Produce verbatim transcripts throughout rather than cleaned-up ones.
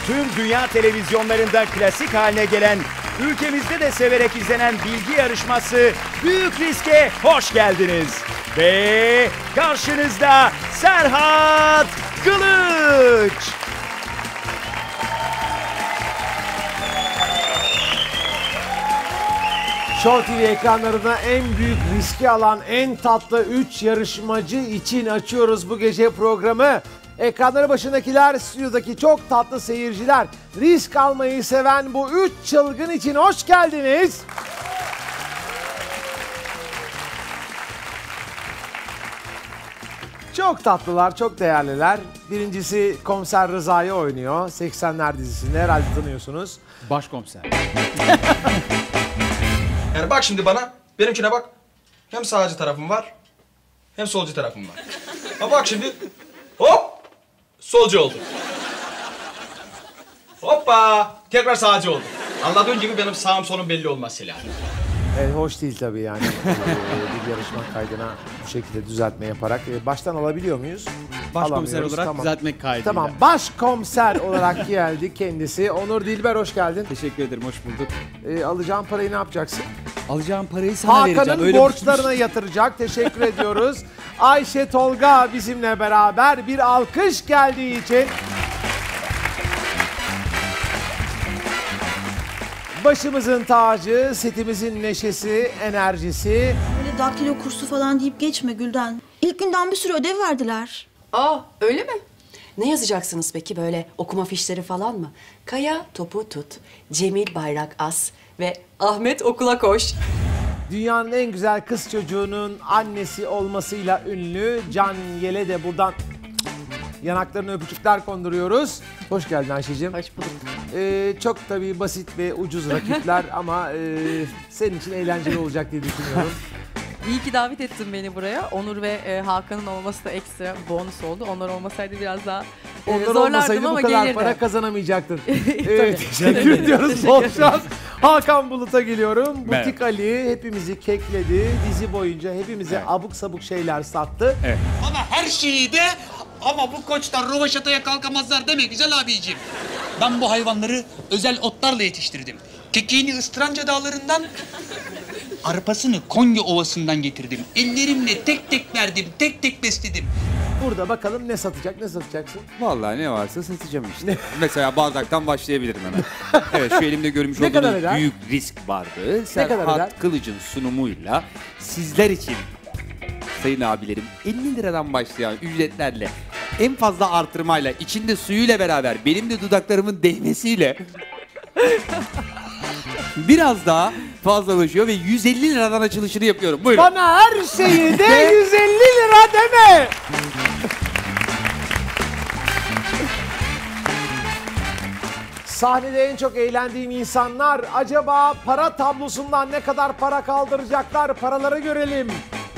Tüm dünya televizyonlarında klasik haline gelen, ülkemizde de severek izlenen bilgi yarışması Büyük Risk'e hoş geldiniz. Ve karşınızda Serhat Kılıç. Show T V ekranlarına en büyük riski alan en tatlı üç yarışmacı için açıyoruz bu gece programı. Ekranları başındakiler, stüdyodaki çok tatlı seyirciler, risk almayı seven bu üç çılgın için hoş geldiniz. Çok tatlılar, çok değerliler. Birincisi Komiser Rıza'yı oynuyor. seksenler dizisinde herhalde tanıyorsunuz. Başkomiser. Yani bak şimdi bana, benimkine bak. Hem sağcı tarafım var, hem solcu tarafım var. Ha bak şimdi, hop, solcu oldu. Hoppa, tekrar sağcı oldu. Anladığın gibi benim sağım solum belli olmaz Selahattin. Evet, hoş değil tabii yani. Bir yarışma kaydına bu şekilde düzeltme yaparak. Baştan alabiliyor muyuz? Başkomiser olarak tamam. düzeltmek kaydıyla. Tamam, başkomiser olarak geldi kendisi. Onur Dilber, hoş geldin. Teşekkür ederim, hoş bulduk. Ee, alacağın parayı ne yapacaksın? Alacağım parayı sana vereceğim. Hakan'ın Öyle borçlarına yatıracak. Teşekkür ediyoruz. Ayşe Tolga bizimle beraber, bir alkış geldiği için. Başımızın tacı, setimizin neşesi, enerjisi. Böyle daktilo kursu falan deyip geçme Gülden. İlk günden bir sürü ödev verdiler. Aa, öyle mi? Ne yazacaksınız peki, böyle okuma fişleri falan mı? Kaya topu tut, Cemil bayrak as ve Ahmet okula koş. Dünyanın en güzel kız çocuğunun annesi olmasıyla ünlü Can Yel'e de buradan yanaklarına öpücükler konduruyoruz. Hoş geldin Ayşe'cim. Hoş bulduk. Ee, çok tabii basit ve ucuz rakipler ama e, senin için eğlenceli olacak diye düşünüyorum. İyi ki davet ettin beni buraya. Onur ve e, Hakan'ın olması da ekstra bonus oldu. Onlar olmasaydı biraz daha e, Onlar zorlardım olmasaydı bu ama kadar gelirdi. para kazanamayacaktın. Evet, teşekkür ediyoruz. Bol şans. Hakan Bulut'a geliyorum. Merhaba. Butik Ali hepimizi kekledi. Dizi boyunca hepimize Evet. abuk sabuk şeyler sattı. Evet. Ama her şeyi de ama bu koçlar rovaşataya kalkamazlar deme güzel abiciğim. Ben bu hayvanları özel otlarla yetiştirdim. Kekiğini Istranca dağlarından, arpasını Konya Ovası'ndan getirdim. Ellerimle tek tek verdim, tek tek besledim. Burada bakalım ne satacak, ne satacaksın? Vallahi ne varsa satacağım işte. Mesela bardaktan başlayabilirim hemen. Evet, şu elimde görmüş Ne kadar olduğunuz eder? büyük risk bardağı kadar eder? Serhat Kılıç'ın sunumuyla sizler için sayın abilerim elli liradan başlayan ücretlerle, en fazla artırmayla, içinde suyuyla beraber benim de dudaklarımın değmesiyle biraz daha fazlalaşıyor ve yüz elli liradan açılışını yapıyorum. Buyurun. Bana her şeyi de yüz elli lira deme. Sahnede en çok eğlendiğim insanlar, acaba para tablosundan ne kadar para kaldıracaklar? Paraları görelim.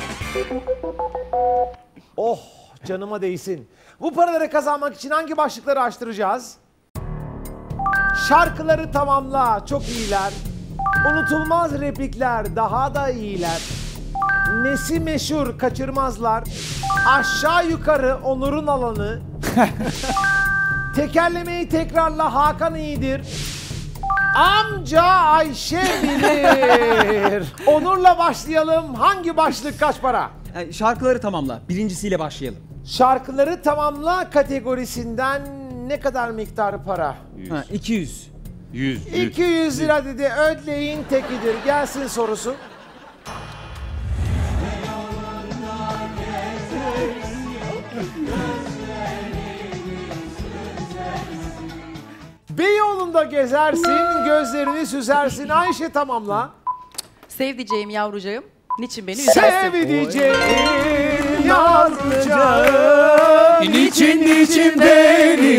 Oh, canıma değsin. Bu paraları kazanmak için hangi başlıkları açtıracağız? Şarkıları tamamla, çok iyiler. Unutulmaz replikler, daha da iyiler. Nesi meşhur, kaçırmazlar. Aşağı yukarı Onur'un alanı. Tekerlemeyi tekrarla, Hakan iyidir. Amca Ayşe bilir. Onur'la başlayalım. Hangi başlık kaç para? Yani şarkıları tamamla. Birincisiyle başlayalım. Şarkıları tamamla kategorisinden ne kadar miktarı para? Ha, iki yüz. yüz, yüz. iki yüz lira dedi. Ödleyin tekidir. Gelsin sorusu. Beyoğlu'nda gezersin, gözlerini süzersin. Ayşe tamamla. Sevdiceğim yavrucağım, niçin beni üzersin? Sevdiceğim yavrucağım, Niçin niçin beni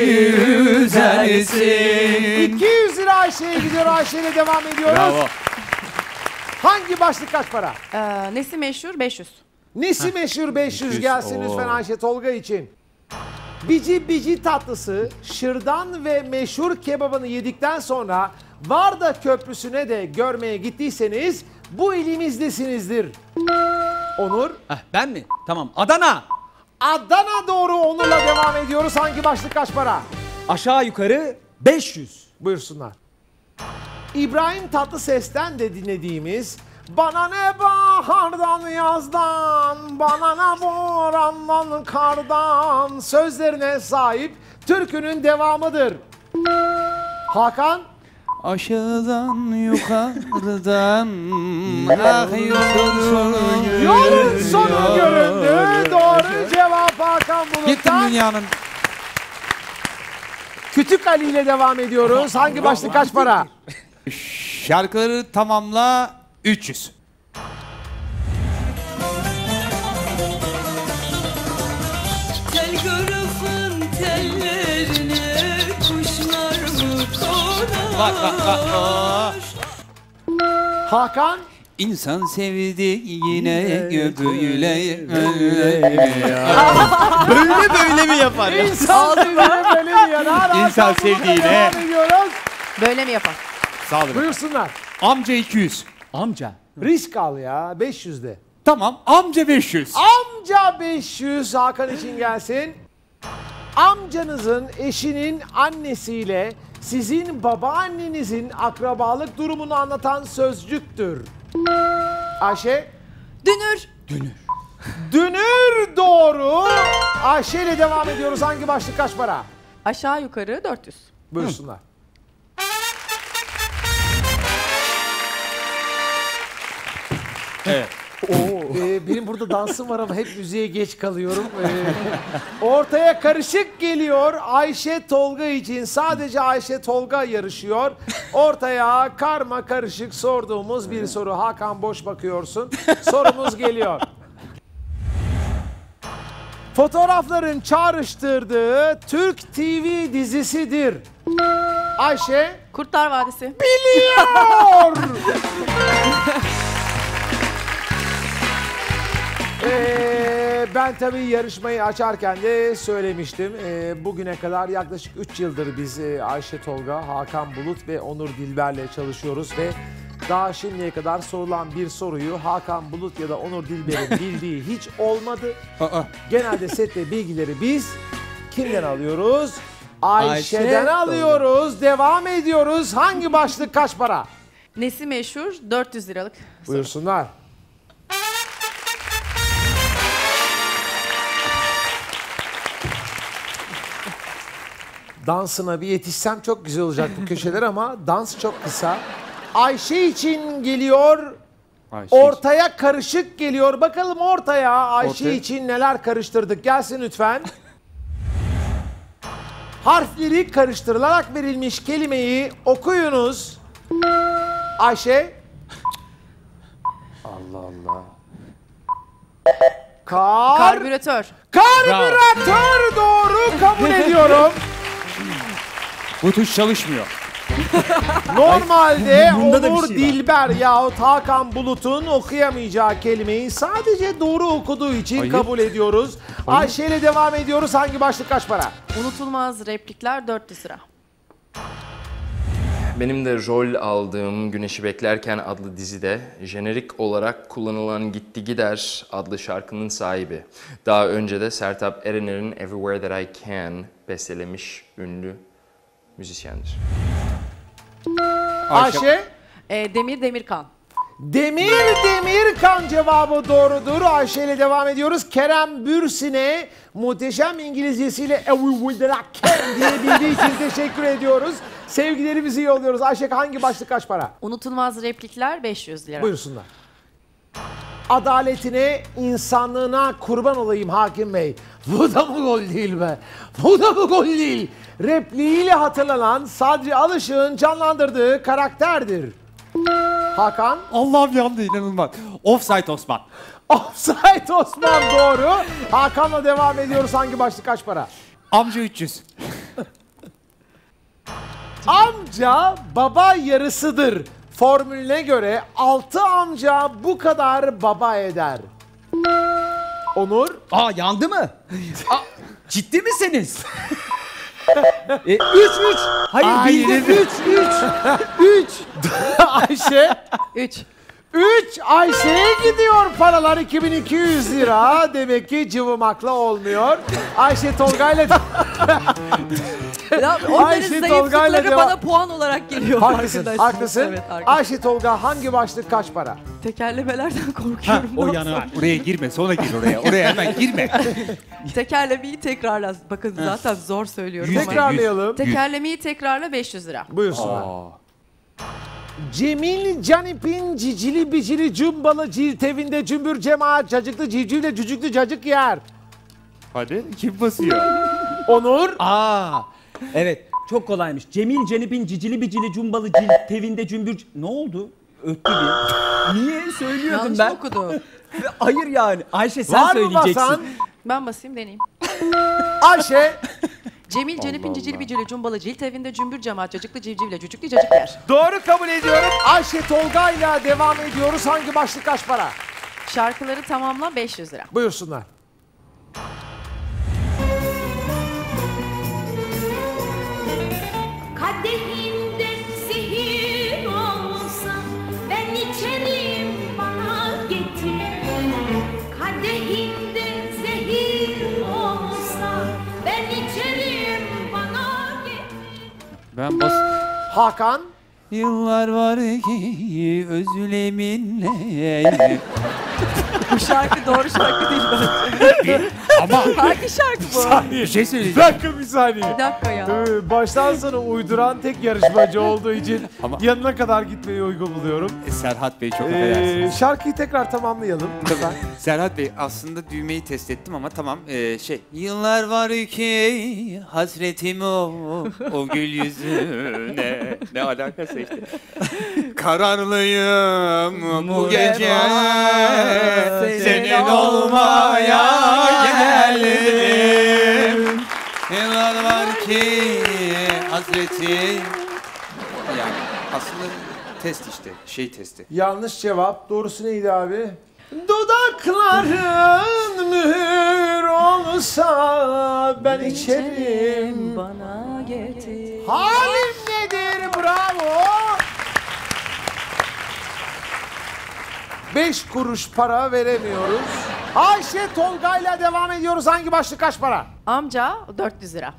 üzersin? iki yüz lira Ayşe'ye gidiyor. Ayşe ile devam ediyoruz. Bravo. Hangi başlık kaç para? Ee, nesi meşhur? beş yüz. Nesi meşhur beş yüz beş yüz, gelsin oo. lütfen Ayşe Tolga için. Bici bici tatlısı, şırdan ve meşhur kebabını yedikten sonra Varda Köprüsü'ne de görmeye gittiyseniz bu ilimizdesinizdir. Onur. Heh, ben mi? Tamam. Adana. Adana doğru, Onur'la devam ediyoruz. Hangi başlık kaç para? Aşağı yukarı beş yüz. Buyursunlar. İbrahim Tatlıses'ten de dinlediğimiz Bana ne bahardan yazdan, bana ne borandan kardan sözlerine sahip türkünün devamıdır. Hakan? Aşağıdan yukarıdan ah yolun sonu Yolun sonu göründü. Doğru cevap Hakan Gittim Bulut'tan. dünyanın. Kütük Ali ile devam ediyoruz. Hangi başlık kaç para? Şarkıları tamamla üç yüz. Tel grafın tellerine kuşlar mı konar? Bak bak bak. Aa. Hakan? İnsan sevdi yine böyle Böyle böyle mi yapar ya? İnsan sevdiğine böyle mi yanar? İnsan Hakan Bulut'la sevdiğine. devam ediyoruz. Böyle mi yapar? Sağ olun. Buyursunlar. Amca iki yüz. Amca. Risk al ya. beş yüzde. Tamam amca beş yüz. Amca beş yüz Hakan için gelsin. Amcanızın eşinin annesiyle sizin babaannenizin akrabalık durumunu anlatan sözcüktür. Ayşe? Dünür. Dünür doğru. Ayşe ile devam ediyoruz. Hangi başlık kaç para? Aşağı yukarı dört yüz. Buyursunlar. Evet. Ee, benim burada dansım var ama hep müziğe geç kalıyorum. Ee, ortaya karışık geliyor. Ayşe Tolga için sadece Ayşe Tolga yarışıyor. Ortaya karma karışık sorduğumuz bir soru. Hakan boş bakıyorsun. Sorumuz geliyor. Fotoğrafların çağrıştırdığı Türk T V dizisidir. Ayşe Kurtlar Vadisi. biliyor. Ee, ben tabii yarışmayı açarken de söylemiştim. Ee, bugüne kadar yaklaşık üç yıldır biz e, Ayşe Tolga, Hakan Bulut ve Onur Dilber'le çalışıyoruz ve daha şimdiye kadar sorulan bir soruyu Hakan Bulut ya da Onur Dilber'in bildiği hiç olmadı. Aa. Genelde sette bilgileri biz kimden alıyoruz? Ayşe'den Ayşe, alıyoruz. Devam ediyoruz. Hangi başlık kaç para? Nesi meşhur? dört yüz liralık. Buyursunlar. Dansına bir yetişsem çok güzel olacak bu köşeler ama dans çok kısa. Ayşe için geliyor. Ayşe Ortaya karışık geliyor. Bakalım ortaya Ayşe Ortaya. için neler karıştırdık. Gelsin lütfen. Harfleri karıştırılarak verilmiş kelimeyi okuyunuz. Ayşe. Allah Allah. Kar. Karbüratör. Karbüratör doğru kabul ediyorum. Bu tuş çalışmıyor. Normalde Bunda da bir Onur şey var. Dilber yahut Hakan Bulut'un okuyamayacağı kelimeyi sadece doğru okuduğu için Hayır. kabul ediyoruz. Ayşe ile devam ediyoruz. Hangi başlık kaç para? Unutulmaz replikler dört yüz lira. Benim de rol aldığım Güneşi Beklerken adlı dizide jenerik olarak kullanılan Gitti Gider adlı şarkının sahibi. Daha önce de Sertab Erener'in Everywhere That I Can bestelemiş ünlü müzisyendir. Ayşe. Ee, Demir Demirkan. Demir Demirkan cevabı doğrudur. Ayşe ile devam ediyoruz. Kerem Bürsin'e muhteşem İngilizcesiyle Everywhere That I Can diye bildiği için teşekkür ediyoruz. Sevgilerimizi yolluyoruz. Ayşe hangi başlık kaç para? Unutulmaz replikler beş yüz lira. Buyursunlar. Adaletine, insanlığına kurban olayım hakim bey. Bu da mı gol değil be? Bu da mı gol değil? Repliğiyle hatırlanan Sadri Alışık'ın canlandırdığı karakterdir. Hakan. Allah'ım yandı inanılmaz. Offside Osman. Offside Osman doğru. Hakan'la devam ediyoruz. Hangi başlık kaç para? Amca üç yüz. Amca baba yarısıdır. Formülüne göre altı amca bu kadar baba eder. Onur. Aa yandı mı? Aa, ciddi misiniz? e, üç üç. Hayır Hayır, bildim. üç üç. üç. Ayşe. üç. üç Ayşe'ye gidiyor paralar iki bin iki yüz lira. Demek ki cıvımakla olmuyor. Ayşe Tolga'yla Ya onların Ayşe Tolga'yla zayıflıkları devam. bana puan olarak geliyor. Haklısın, farkındaysanız. haklısın. Evet, arkadaşlar. Ayşe Tolga hangi başlık kaç para? Tekerlemelerden korkuyorum. O ne yana yapsam? oraya girme, sonra gir oraya. Oraya hemen girme. Tekerlemeyi tekrarla. Bakın zaten zor söylüyorum Yüz ama. de, Tekrarlayalım. Tekerlemeyi tekrarla beş yüz lira. Buyursunlar. Aa. Cemil Canip'in cicili bicili cumbalı cilt evinde cümbür cemaat cacıklı civcivle cücüklü cacık yer. Hadi kim basıyor? Onur. Aa, evet çok kolaymış. Cemil Cenip'in cicili bicili cumbalı cilt tevinde cümbür... Ne oldu? Öttü bir. Niye söylüyordum Yanlış ben? okudu. Hayır yani. Ayşe sen Var mı söyleyeceksin. basan? Ben basayım deneyeyim. Ayşe. Cemil Cenip'in cicili bicili cumbalı cilt evinde cümbür cemaat cacıklı civcivle cücüklü cacık yer. Doğru kabul ediyorum. Ayşe Tolga ile devam ediyoruz. Hangi başlık kaç para? Şarkıları tamamla beş yüz lira. Buyursunlar. Kadehinde zehir olsa ben içerim bana getir. Kadehinde zehir olsa ben içerim bana getir. Ben bas... Hakan. Yıllar var ki özleminle. Bu şarkı doğru şarkı değil bence. Ama Hangi şarkı bu? bir şey Bir söyleyeceğim. dakika bir saniye. Bir dakika ya. Ee, baştan sona uyduran tek yarışmacı olduğu için Ama- yanına kadar gitmeyi uygun buluyorum. E, Serhat Bey çok Ee, affedersiniz. şarkıyı tekrar tamamlayalım. Lütfen. Serhat Bey aslında düğmeyi test ettim ama tamam ee, şey. Yıllar var ki hasretim o, o gül yüzüne. Ne alakası işte. Kararlıyım bu gece senin olmaya geldim. Yıllar var ki hasretim. Yani aslında test işte, şey testi. Yanlış cevap. Doğrusu neydi abi? Dudakların mühür olsa ben içerim. Bana getir. Halim nedir? Bravo. Beş kuruş para veremiyoruz. Ayşe Tolga ile devam ediyoruz. Hangi başlık kaç para? Amca dört yüz lira.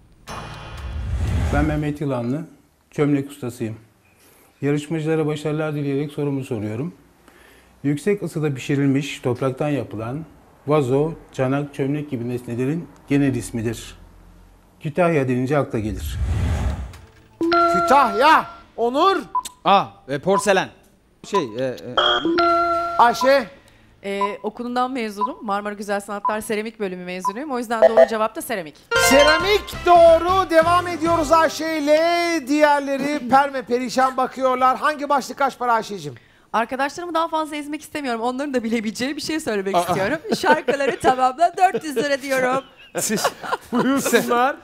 Ben Mehmet Yılanlı, çömlek ustasıyım. Yarışmacılara başarılar dileyerek sorumu soruyorum. Yüksek ısıda pişirilmiş topraktan yapılan vazo, çanak, çömlek gibi nesnelerin genel ismidir. Kütahya denince akla gelir. Kütahya. Onur. Aa, e, porselen. Şey, e, e, Ayşe. Ee, okulundan mezunum. Marmara Güzel Sanatlar Seramik Bölümü mezunuyum. O yüzden doğru cevap da seramik. Seramik doğru. Devam ediyoruz Ayşe ile. Diğerleri perme perişan bakıyorlar. Hangi başlık kaç para Ayşe'cim? Arkadaşlarımı daha fazla ezmek istemiyorum. Onların da bilebileceği bir şey söylemek istiyorum. Şarkıları tamamla dört yüz lira diyorum. Buyursunlar.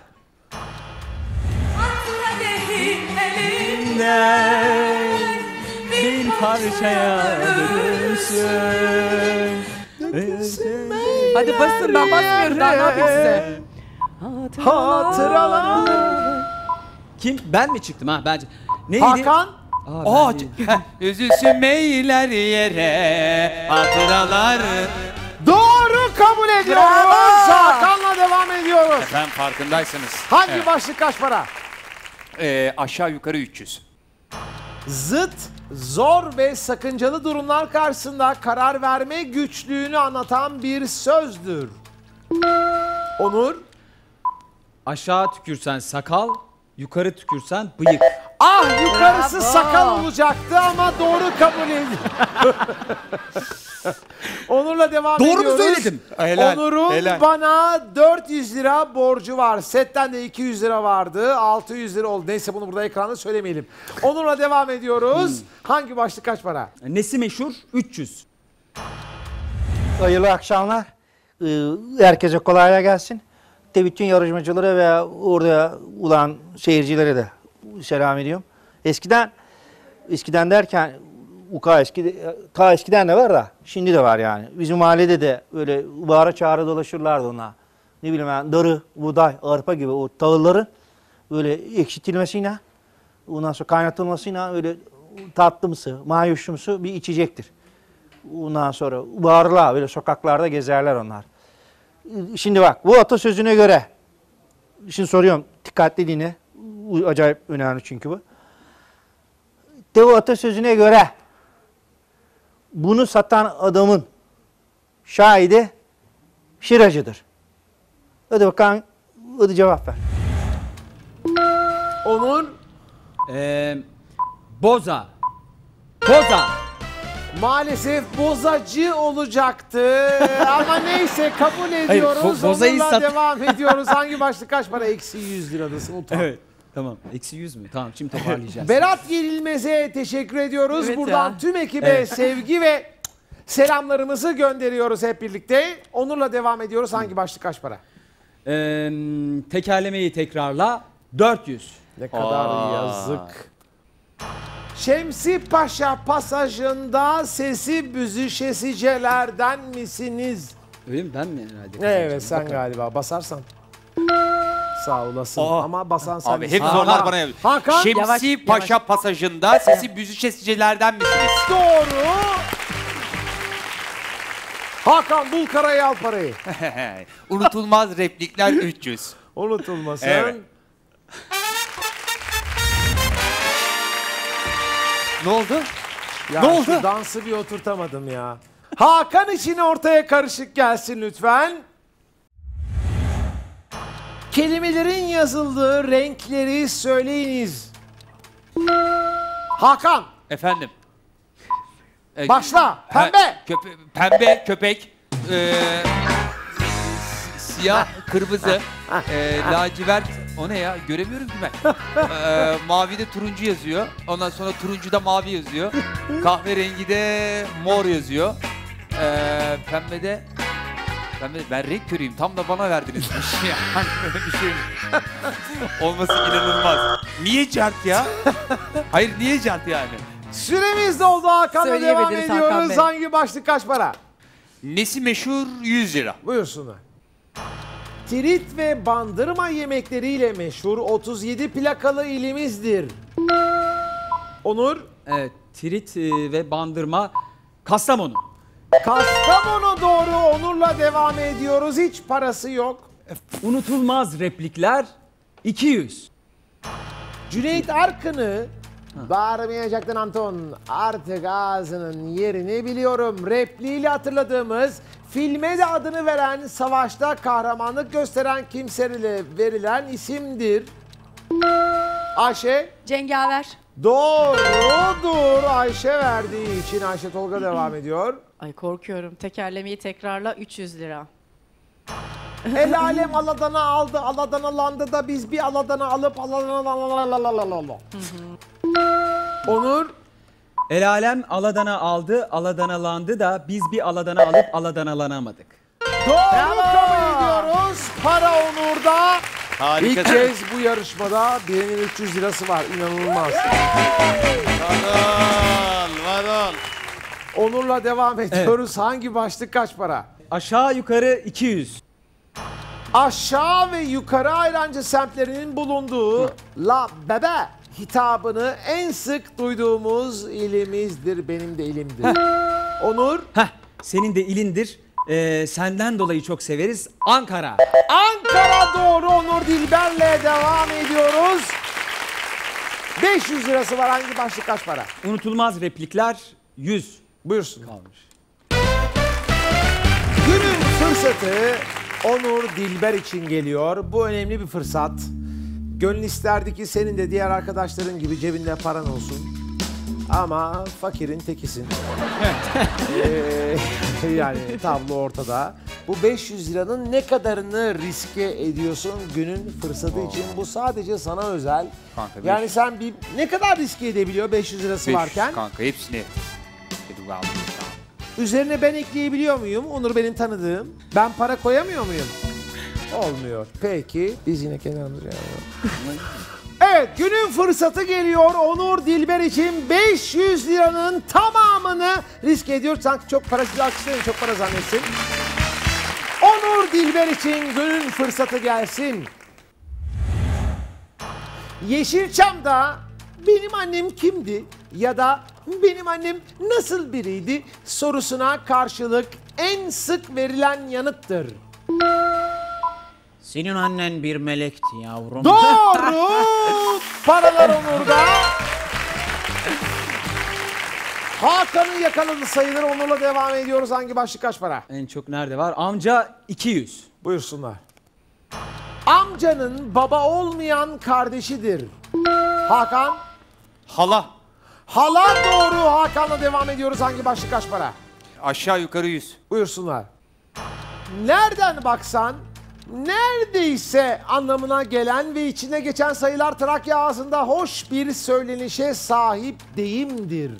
bir parçaya dönüşsün. Hadi basın, ben basmıyorum daha, ne yapayım size? Hatıralar. Kim? Ben mi çıktım ha? Bence. Neydi? Hakan. Aa, Aa, üzülsün meyler yere, hatıralar. Doğru kabul ediyoruz. Hakan'la devam ediyoruz. Efendim farkındaysanız. Hangi Evet. başlık kaç para? Ee, aşağı yukarı üç yüz. Zıt, zor ve sakıncalı durumlar karşısında karar verme güçlüğünü anlatan bir sözdür. Onur. aşağı tükürsen sakal, yukarı tükürsen bıyık. Ah yukarısı Bravo. sakal olacaktı ama doğru kabul edildi. Onur'la devam Doğru mu ediyoruz. söyledim? Helal, Onur'un helal. bana dört yüz lira borcu var. Setten de iki yüz lira vardı. altı yüz lira oldu. Neyse bunu burada ekranda söylemeyelim. Onur'la devam ediyoruz. Hangi başlık kaç para? Nesi meşhur? üç yüz. Hayırlı akşamlar. Ee, Herkese kolayla gelsin. De bütün yarışmacılara ve orada olan seyircilere de selam ediyorum. Eskiden, eskiden derken uka eski, ta eskiden de var da şimdi de var yani. Bizim mahallede de öyle bağıra çağıra dolaşırlardı ona. Ne bileyim ben darı, buğday, arpa gibi o tahılları böyle ekşitilmesiyle, ondan sonra kaynatılmasıyla öyle tatlımsı, mayhoşumsu bir içecektir. Ondan sonra bağırlar, böyle sokaklarda gezerler onlar. Şimdi bak, bu atasözüne göre, şimdi soruyorum dikkatli dinle, bu acayip önemli çünkü bu. De bu atasözüne göre bunu satan adamın şahidi şıracıdır. Hadi bakalım, hadi cevap ver. Onur. Ee, boza. Boza. Maalesef bozacı olacaktı ama neyse kabul ediyoruz. Hayır, bo- bozayı Onurla sat- devam ediyoruz. Hangi başlık kaç para? Eksi yüz liradasın. Utan. Evet. Tamam. Eksi yüz mü? Tamam, şimdi toparlayacağız. Berat Yenilmez'e teşekkür ediyoruz. Evet Buradan ya. tüm ekibe Evet. sevgi ve selamlarımızı gönderiyoruz hep birlikte. Onurla devam ediyoruz. Hangi başlık kaç para? Ee, tekerlemeyi tekrarla. dört yüz. Ne kadar Aa. yazık. Şemsi Paşa pasajında sesi büzüşesicelerden misiniz? Öyle mi? Ben mi herhalde? Evet, sen galiba basarsan. Sağ olasın. Aa. Ama basan sen. Abi hep misin? zorlar Hakan. bana yapıyor. Hakan. Şemsi Yavaş, Paşa yavaş. pasajında sesi büzüşesicelerden misiniz? Doğru. Hakan bul karayı al parayı. Unutulmaz replikler üç yüz. Unutulmasın. Evet. Ne oldu? Ya Ne oldu? şu dansı bir oturtamadım ya. Hakan için ortaya karışık gelsin lütfen. Kelimelerin yazıldığı renkleri söyleyiniz. Hakan Efendim. Ee, başla. ha, Pembe. köpe- pembe, köpek, ee, si- siyah, kırmızı, ee, lacivert, o ne ya? Göremiyorum ki ben. Ee, mavide turuncu yazıyor. Ondan sonra turuncuda mavi yazıyor. Kahverengide mor yazıyor. Ee, pembede, pembe, ben renk körüyüm. Tam da bana verdiniz. Yani böyle bir şey olması inanılmaz. Niye cart ya? Hayır, niye cart yani? Süremiz doldu Hakan'la devam Söyleyemediniz Hakan ediyoruz. Bey. Hangi başlık kaç para? Nesi meşhur yüz lira. Buyursunlar. Tirit ve bandırma yemekleriyle meşhur otuz yedi plakalı ilimizdir. Onur. Evet. Tirit e, ve bandırma. Kastamonu. Kastamonu doğru. Onur'la devam ediyoruz. Hiç parası yok. Unutulmaz replikler. iki yüz. Cüneyt Arkın'ı bağırmayacaktın Anton. Artık ağzının yerini biliyorum. Repliğiyle hatırladığımız, filme de adını veren, savaşta kahramanlık gösteren kimselere verilen isimdir. Ayşe. Cengaver. Doğrudur. Ayşe verdiği için Ayşe Tolga devam ediyor. Ay korkuyorum. Tekerlemeyi tekrarla üç yüz lira. El alem aladana aldı, aladanalandı da biz bir aladana alıp aladanalandı. Onur. El alem aladana aldı, aladanalandı da biz bir aladana alıp aladanalanamadık. Doğru kabul ediyoruz. Para Onur'da. Harika. İlk kez bu yarışmada birinin üç yüz lirası var. İnanılmaz. Varol, varol. Onur'la devam ediyoruz. Hangi başlık kaç para? Aşağı yukarı iki yüz. Aşağı ve yukarı ayrancı semtlerinin bulunduğu La Bebe hitabını en sık duyduğumuz ilimizdir. Benim de ilimdir. Onur. Heh, senin de ilindir. Ee, senden dolayı çok severiz. Ankara. Ankara doğru. Onur Dilber'le devam ediyoruz. beş yüz lirası var. Hangi başlık kaç para? Unutulmaz replikler yüz. Buyursun. Kalmış. Günün fırsatı Onur Dilber için geliyor. Bu önemli bir fırsat. Gönül isterdi ki senin de diğer arkadaşların gibi cebinde paran olsun. Ama fakirin tekisin. ee, yani tablo ortada. Bu beş yüz liranın ne kadarını riske ediyorsun günün fırsatı için? Bu sadece sana özel. Kanka, yani beş- sen bir ne kadar riske edebiliyor beş yüz lirası beş yüz varken? Kanka hepsini. Hadi aldım. Üzerine ben ekleyebiliyor muyum? Onur benim tanıdığım. Ben para koyamıyor muyum? Olmuyor. Peki. Biz yine kenarımızı yapalım. Evet, günün fırsatı geliyor. Onur Dilber için beş yüz liranın tamamını risk ediyor. Sanki çok para, alkışlayın, çok para zannetsin. Onur Dilber için günün fırsatı gelsin. Yeşilçam'da benim annem kimdi ya da benim annem nasıl biriydi sorusuna karşılık en sık verilen yanıttır. Senin annen bir melekti yavrum. Doğru. Paralar Onur'da. Hakan'ı yakaladı sayılır. Onur'la devam ediyoruz. Hangi başlık kaç para? En çok nerede var? Amca iki yüz. Buyursunlar. Amcanın baba olmayan kardeşidir. Hakan. Hala. Hala doğru. Hakan'la devam ediyoruz. Hangi başlık kaç para? Aşağı yukarı yüz. Buyursunlar. Nereden baksan neredeyse anlamına gelen ve içine geçen sayılar Trakya ağzında hoş bir söylenişe sahip deyimdir.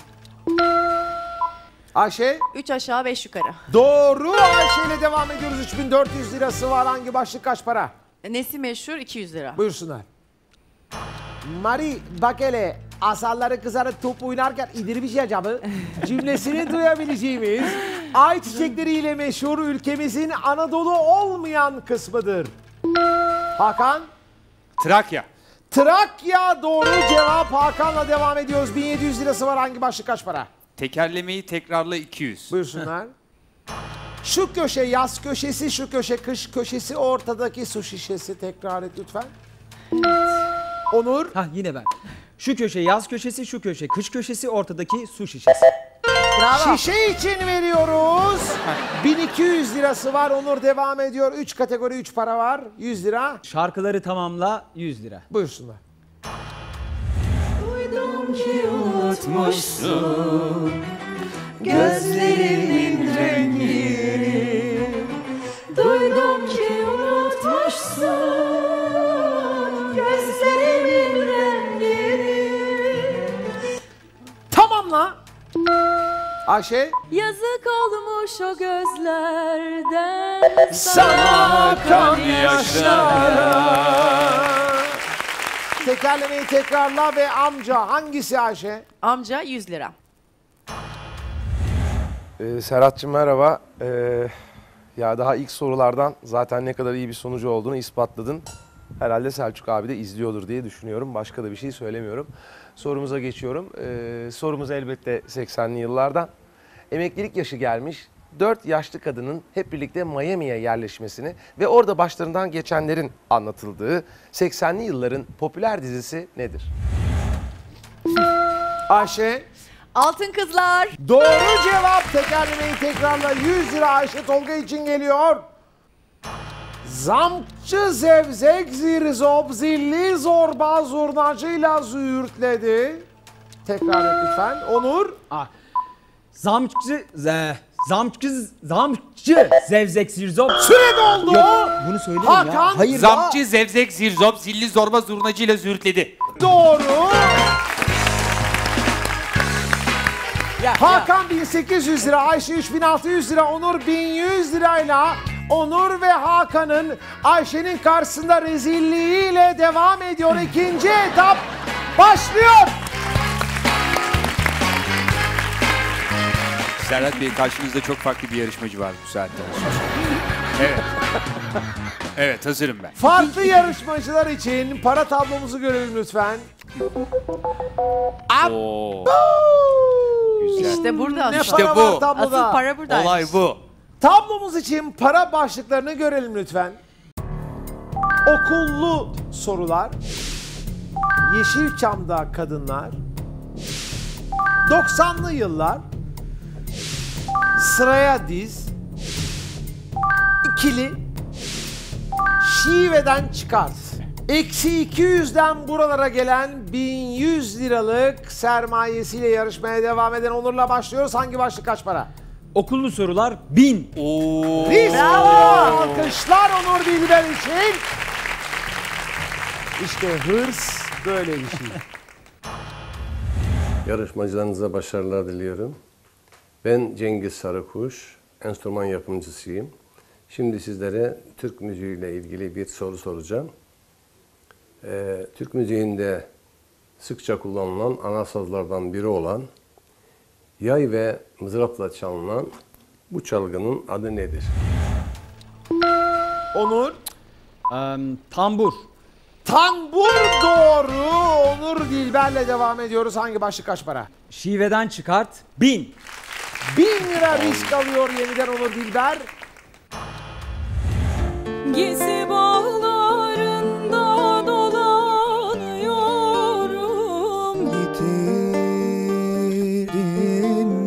Ayşe? Üç aşağı beş yukarı. Doğru. Ayşe ile devam ediyoruz. üç bin dört yüz lirası var. Hangi başlık kaç para? Nesi meşhur? iki yüz lira. Buyursunlar. Mari bak hele asalları kızarıp top oynarken indirmiş acaba cümlesini duyabileceğimiz ay çiçekleriyle meşhur ülkemizin Anadolu olmayan kısmıdır. Hakan? Trakya. Trakya doğru cevap. Hakan'la devam ediyoruz. bin yedi yüz lirası var. Hangi başlık kaç para? Tekerlemeyi tekrarla iki yüz. Buyursunlar. Şu köşe yaz köşesi, şu köşe kış köşesi, ortadaki su şişesi. Tekrar et lütfen. Onur. Hah yine ben. Şu köşe yaz köşesi, şu köşe kış köşesi, ortadaki su şişesi. Bravo. Şişe için veriyoruz. bin iki yüz lirası var. Onur devam ediyor. üç kategori üç para var. yüz lira. Şarkıları tamamla yüz lira. Buyursunlar. Duydum ki unutmuşsun gözlerimin rengini. Duydum ki unutmuşsun gözlerimin rengini. Tamamla. Ayşe. Yazık olmuş o gözlerden Sana akan yaşlara. Tekerlemeyi tekrarla ve amca hangisi Ayşe? Amca yüz lira. Ee, Serhat'cığım merhaba. Ee, ya daha ilk sorulardan zaten ne kadar iyi bir sonucu olduğunu ispatladın. Herhalde Selçuk abi de izliyordur diye düşünüyorum. Başka da bir şey söylemiyorum. Sorumuza geçiyorum. Ee, sorumuz elbette seksenli yıllardan. Emeklilik yaşı gelmiş dört yaşlı kadının hep birlikte Miami'ye yerleşmesini ve orada başlarından geçenlerin anlatıldığı seksenli yılların popüler dizisi nedir? Ayşe. Altın Kızlar. Doğru cevap. Tekerlemeyi tekrarla. yüz lira Ayşe Tolga için geliyor. Zamkçı zevzek zirzop zilli zorba zurnacıyla züğürtledi. Tekrar et lütfen. Onur. Ah. Zamkçı ze, zamkçı zamkçı zevzek zirzop. Süre doldu. Yok, bunu söyledim Hakan. ya. Hayır Zamkçı, ya. zevzek, zirzop, zilli, zorba, zurnacıyla zürtledi. Doğru. Ya, Hakan ya. bin sekiz yüz lira, Ayşe üç bin altı yüz lira, Onur bin yüz lirayla Onur ve Hakan'ın Ayşe'nin karşısında rezilliğiyle devam ediyor. İkinci etap başlıyor. Serhat Bey, karşınızda çok farklı bir yarışmacı var bu saatten sonra. Evet. Evet, hazırım ben. Farklı yarışmacılar için para tablomuzu görelim lütfen. Oo. Güzel. İşte burada. Ne İşte para bu. var tabloda? Asıl para buradaymış. Olay bu. Tablomuz için para başlıklarını görelim lütfen. Okullu sorular, Yeşilçam'da kadınlar, doksanlı yıllar, sıraya diz, ikili, şiveden çıkart. Eksi iki yüzden buralara gelen bin yüz liralık sermayesiyle yarışmaya devam eden Onur'la başlıyoruz. Hangi başlık kaç para? Okullu sorular bin. Oo. Bravo! Alkışlar Onur Bilber için. İşte hırs böyle bir şey. Yarışmacılarınıza başarılar diliyorum. Ben Cengiz Sarıkuş, enstrüman yapımcısıyım. Şimdi sizlere Türk müziğiyle ilgili bir soru soracağım. Ee, Türk müziğinde sıkça kullanılan ana sazlardan biri olan yay ve mızrapla çalınan bu çalgının adı nedir? Onur. Um, tambur. Tambur doğru. Onur Dilber'le devam ediyoruz. Hangi başlık kaç para? Şiveden çıkart. Bin. Bin lira risk alıyor yeniden Onur Dilber. Gezi bağlarında dolanıyorum. Yitirdin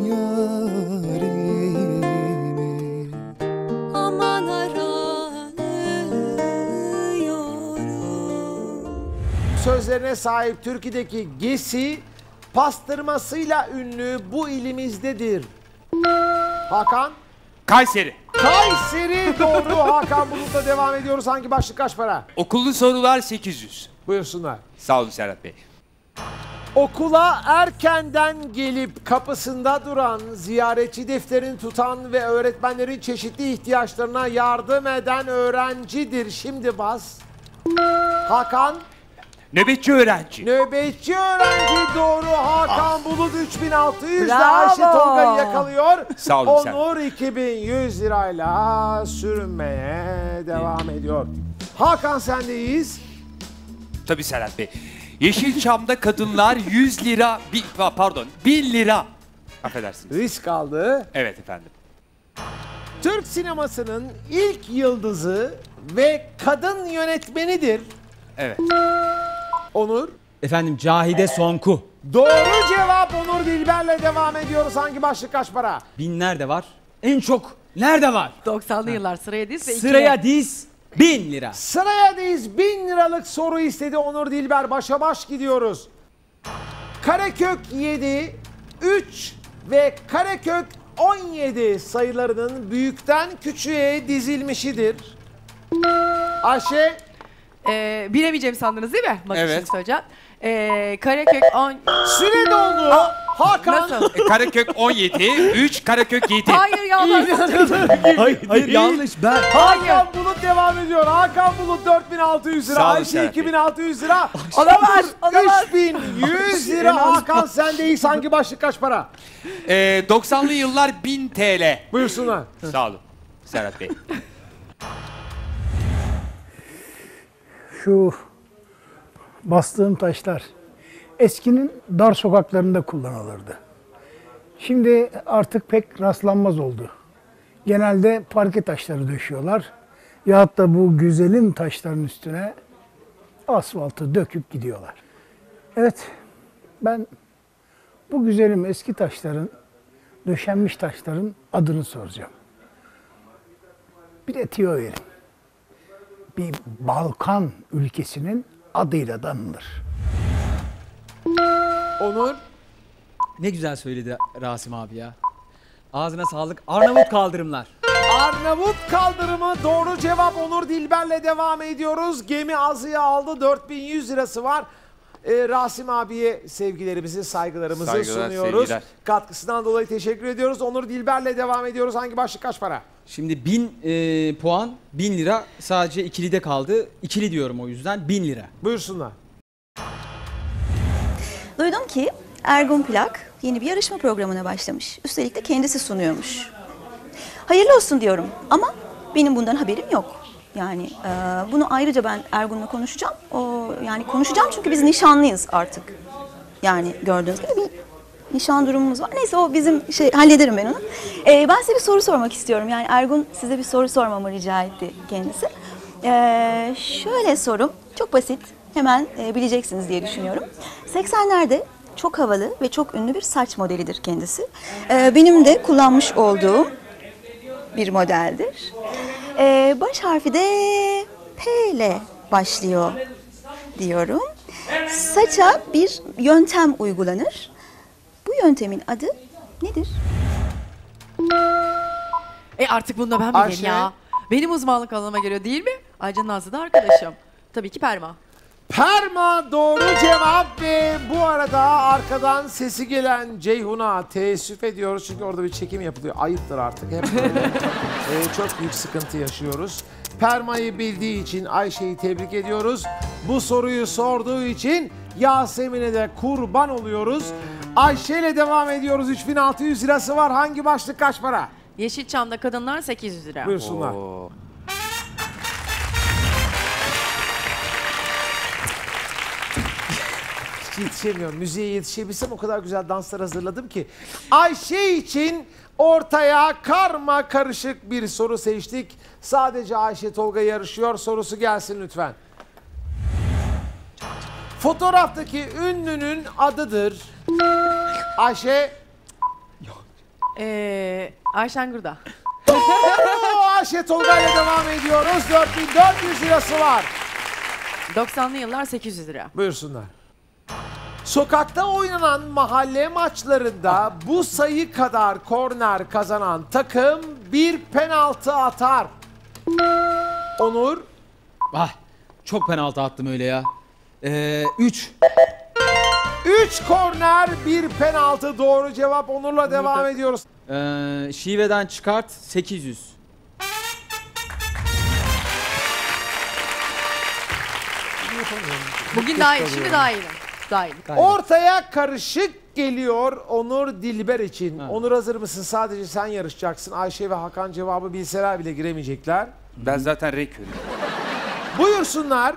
yarimi. Aman aranıyorum. Sözlerine sahip Türkiye'deki Gesi pastırmasıyla ünlü bu ilimizdedir. Hakan? Kayseri. Kayseri doğru. Hakan Bulut'la devam ediyoruz. Hangi başlık kaç para? Okullu sorular sekiz yüz. Buyursunlar. Sağ olun Serhat Bey. Okula erkenden gelip kapısında duran, ziyaretçi defterini tutan ve öğretmenlerin çeşitli ihtiyaçlarına yardım eden öğrencidir. Şimdi bas. Hakan? Nöbetçi öğrenci. Nöbetçi öğrenci doğru. Hakan Bulut üç bin altı yüz de Bravo. Ayşe Tolga'yı yakalıyor. Sağ olun sen. Onur iki bin yüz lirayla sürünmeye devam ediyor. Hakan sendeyiz. Tabii Serhat Bey. Yeşilçam'da kadınlar yüz lira, bi, pardon bin lira. Affedersiniz. Risk aldı. Evet efendim. Türk sinemasının ilk yıldızı ve kadın yönetmenidir. Evet. Onur. Efendim Cahide Sonku. Doğru cevap. Onur Dilber'le devam ediyoruz. Hangi başlık kaç para? Bin nerede var? En çok nerede var? doksanlı yıllar sıraya diz ve Sıraya ikile. diz. Bin lira. Sıraya diz. Bin liralık soru istedi Onur Dilber. Başa baş gidiyoruz. Karekök yedi, üç ve karekök on yedi sayılarının büyükten küçüğe dizilmişidir. Ayşe. Ee, bilemeyeceğim sandınız değil mi? Bakın Evet. şimdi söyleyeceğim. Ee, Karekök on... Süre doldu. Hakan. Nasıl? E, Karekök on yedi, üç Karekök yedi. Hayır yanlış. Hayır, hayır yanlış ben. Hakan Bulut devam ediyor. Hakan Bulut dört bin altı yüz lira. Sağ olun Ayşe Serhat iki bin Bey. altı yüz lira. Olamaz, olamaz. üç bin yüz lira. Hakan sendeyiz. Hangi başlık kaç para? E, doksanlı yıllar bin T L. Buyursunlar. Sağ olun Serhat Bey. Şu bastığım taşlar eskinin dar sokaklarında kullanılırdı. Şimdi artık pek rastlanmaz oldu. Genelde parke taşları döşüyorlar. Yahut da bu güzelim taşların üstüne asfaltı döküp gidiyorlar. Evet, ben bu güzelim eski taşların, döşenmiş taşların adını soracağım. Bir de tüyo verin. Bir Balkan ülkesinin adıyla da anılır. Onur. Ne güzel söyledi Rasim abi ya. Ağzına sağlık. Arnavut kaldırımlar. Arnavut kaldırımı doğru cevap. Onur Dilber'le devam ediyoruz. Gemi azıya aldı. dört bin yüz lirası var. Ee, Rasim abiye sevgilerimizi, saygılarımızı Saygılar, sunuyoruz. sevgiler. Katkısından dolayı teşekkür ediyoruz. Onur Dilber'le devam ediyoruz. Hangi başlık kaç para? Şimdi bin e, puan, bin lira sadece ikilide kaldı. İkili diyorum o yüzden bin lira. Buyursunlar. Duydum ki Ergun Plak yeni bir yarışma programına başlamış. Üstelik de kendisi sunuyormuş. Hayırlı olsun diyorum ama benim bundan haberim yok. Yani e, bunu ayrıca ben Ergun'la konuşacağım. O yani konuşacağım çünkü biz nişanlıyız artık. Yani gördüğünüz gibi bir nişan durumumuz var. Neyse o bizim şey hallederim ben onu. E, ben size bir soru sormak istiyorum. Yani Ergun size bir soru sormamı rica etti kendisi. E, şöyle sorum çok basit. Hemen e, bileceksiniz diye düşünüyorum. seksenlerde çok havalı ve çok ünlü bir saç modelidir kendisi. E, benim de kullanmış olduğum bir modeldir. E, baş harfi de P ile başlıyor diyorum. Saça bir yöntem uygulanır. Bu yöntemin adı nedir? E artık bunu da ben bileyim Ayşe. ya. Benim uzmanlık alanıma geliyor değil mi? Ayrıca Nazlı da arkadaşım. Tabii ki Perma. Perma doğru cevap ve bu arada arkadan sesi gelen Ceyhun'a teessüf ediyoruz. Çünkü orada bir çekim yapılıyor. Ayıptır artık. Hep böyle e, çok büyük sıkıntı yaşıyoruz. Perma'yı bildiği için Ayşe'yi tebrik ediyoruz. Bu soruyu sorduğu için Yasemin'e de kurban oluyoruz. Ayşe ile devam ediyoruz. üç bin altı yüz lirası var. Hangi başlık kaç para? Yeşilçam'da kadınlar sekiz yüz lira. Buyursunlar. yetişemiyorum. Müziğe yetişebilsem o kadar güzel danslar hazırladım ki. Ayşe için ortaya karma karışık bir soru seçtik. Sadece Ayşe Tolga yarışıyor. Sorusu gelsin lütfen. Fotoğraftaki ünlünün adıdır. Ayşe. Ee, Ayşen Gurda. Oo, Ayşe Tolga ile devam ediyoruz. dört bin dört yüz lirası var. doksanlı yıllar sekiz yüz lira. Buyursunlar. Sokakta oynanan mahalle maçlarında bu sayı kadar korner kazanan takım bir penaltı atar. Onur. Ah, çok penaltı attım öyle ya. Ee, üç. üç korner, bir penaltı. Doğru cevap. Onur'la devam ediyoruz. Ee, şiveden çıkart sekiz yüz. Bugün daha iyi, şimdi daha iyiyim. Daha iyiyim. Ortaya karışık geliyor Onur Dilber için. Onur hazır mısın? Sadece sen yarışacaksın. Ayşe ve Hakan cevabı bilseler bile giremeyecekler. Ben zaten rekörüm. Buyursunlar.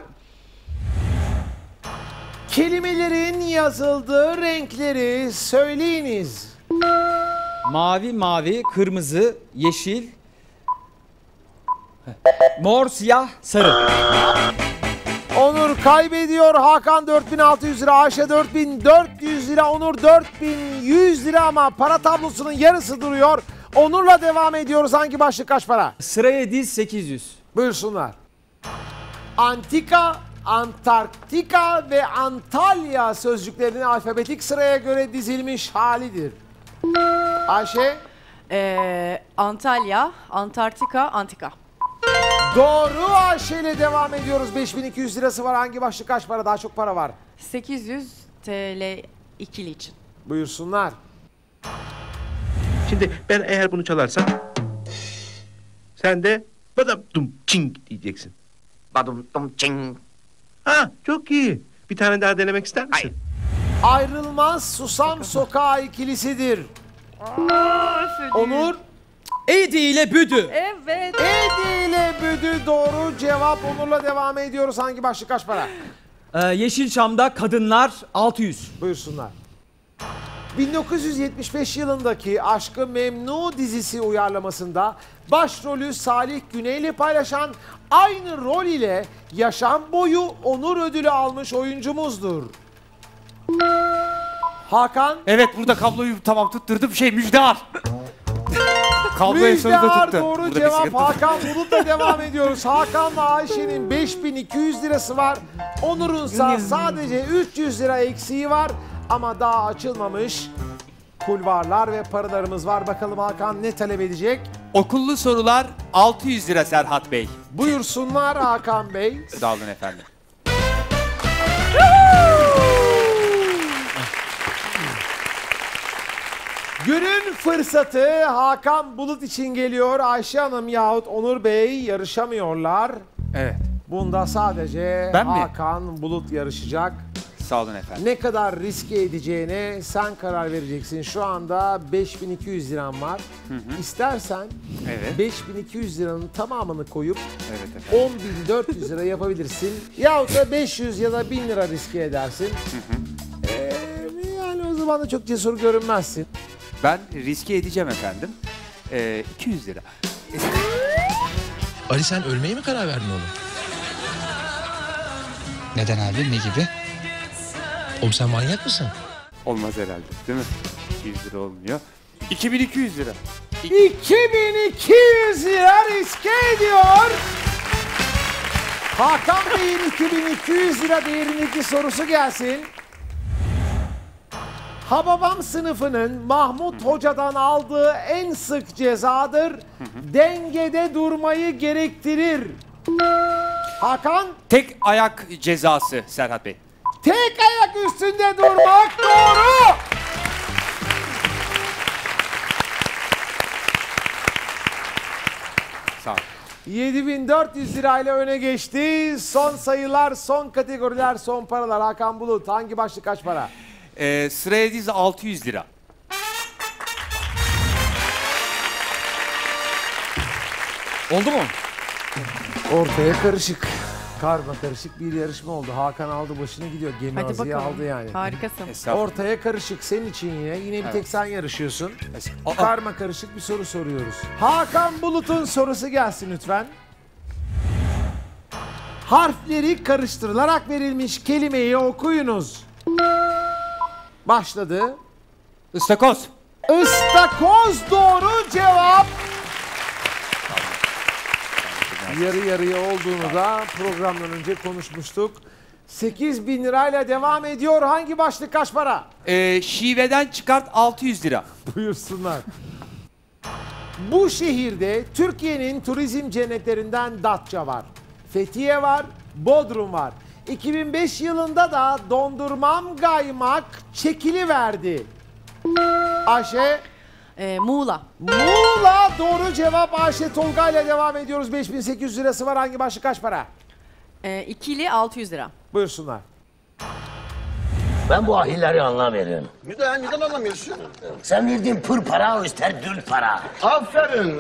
Kelimelerin yazıldığı renkleri söyleyiniz. Mavi, mavi, kırmızı, yeşil, mor, siyah, sarı. Onur kaybediyor. Hakan dört bin altı yüz lira, Ayşe dört bin dört yüz lira, Onur dört bin yüz lira ama para tablosunun yarısı duruyor. Onur'la devam ediyoruz. Hangi başlık kaç para? Sıraya diz sekiz yüz. Buyursunlar. Antika, Antarktika ve Antalya sözcüklerinin alfabetik sıraya göre dizilmiş halidir. Ayşe? Ee, Antalya, Antarktika, Antika. Doğru. Ayşe ile devam ediyoruz. beş bin iki yüz lirası var. Hangi başlık kaç para? Daha çok para var. sekiz yüz TL ikili için. Buyursunlar. Şimdi ben eğer bunu çalarsam sen de badam dum çing diyeceksin. Badum dum çing. Ha, çok iyi. Bir tane daha denemek ister misin? Ayrılmaz Susam Sokağı ikilisidir. Onur? Edi ile Büdü. Evet. Edi ile Büdü doğru cevap. Onur'la devam ediyoruz. Hangi başlık kaç para? Ee, Yeşilçam'da kadınlar altı yüz. Buyursunlar. bin dokuz yüz yetmiş beş yılındaki Aşk-ı Memnu dizisi uyarlamasında başrolü Salih Güney ile paylaşan aynı rol ile yaşam boyu onur ödülü almış oyuncumuzdur. Hakan? Evet, burada kabloyu tamam tutturdum. Şey, Müjdear. Kabloyu sonunda Müjdear tuttu. doğru Burada bir cevap. sıkıntı var. Hakan Bulut'la devam ediyoruz. Hakan'la Ayşe'nin beş bin iki yüz lirası var. Onur'unsa sadece üç yüz lira eksiği var. Ama daha açılmamış kulvarlar ve paralarımız var. Bakalım Hakan ne talep edecek? Okullu sorular altı yüz lira Serhat Bey. Buyursunlar Hakan Bey. Sağ olun efendim. Günün fırsatı Hakan Bulut için geliyor. Ayşe Hanım yahut Onur Bey yarışamıyorlar. Evet. Bunda sadece Ben mi? Hakan Bulut yarışacak. Sağ olun efendim. Ne kadar riske edeceğine sen karar vereceksin. Şu anda beş bin iki yüz liran var. Hı hı. İstersen Evet. beş bin iki yüz liranın tamamını koyup Evet efendim. on bin dört yüz lira yapabilirsin. Yahut da beş yüz ya da bin lira riske edersin. Hı hı. Ee, yani o zaman da çok cesur görünmezsin. Ben riske edeceğim efendim. Ee, iki yüz lira. Ali sen ölmeye mi karar verdin oğlum? Neden abi? Ne gibi? Oğlum sen manyak mısın? Olmaz herhalde değil mi? iki yüz lira olmuyor. iki bin iki yüz lira. iki bin iki yüz lira riske ediyor. Hakan Bey'in iki bin iki yüz lira değerindeki sorusu gelsin. Hababam sınıfının Mahmut Hoca'dan aldığı en sık cezadır. Dengede durmayı gerektirir. Hakan? Tek ayak cezası Serhat Bey. Tek ayak üstünde durmak doğru. Sağ ol. yedi bin dört yüz lirayla öne geçti. Son sayılar, son kategoriler, son paralar. Hakan Bulut hangi başlık kaç para? Ee, sıraya diz altı yüz lira. Oldu mu? Ortaya karışık. Karma karışık bir yarışma oldu. Hakan aldı başını gidiyor. Gemi Hadi Azı'yı bakalım. aldı yani. Harikasın. Ortaya karışık senin için yine. Yine bir Evet. tek sen yarışıyorsun. Karma karışık bir soru soruyoruz. Hakan Bulut'un sorusu gelsin lütfen. Harfleri karıştırılarak verilmiş kelimeyi okuyunuz. Başladı. Istakoz. Istakoz doğru cevap. Yarı yarıya olduğunu da programdan önce konuşmuştuk. sekiz bin lirayla devam ediyor. Hangi başlık kaç para? Ee, şiveden çıkart altı yüz lira. Buyursunlar. Bu şehirde Türkiye'nin turizm cennetlerinden Datça var. Fethiye var, Bodrum var. iki bin beş yılında da dondurmam gaymak çekiliverdi. Ayşe? Ee, Muğla. Muğla doğru cevap. Ayşe Tolga ile devam ediyoruz. beş bin sekiz yüz lirası var. Hangi başlık kaç para? Ee, ikili altı yüz lira. Buyursunlar. Ben bu ahilleri anlamıyorum. Neden, neden anlamıyorsun? Sen verdiğin pır para, o ister dül para. Aferin.